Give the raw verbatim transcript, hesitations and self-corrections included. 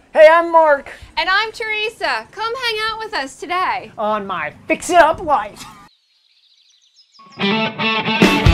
Hey, I'm Mark. And I'm Theresa. Come hang out with us today On my Fix It Up Life.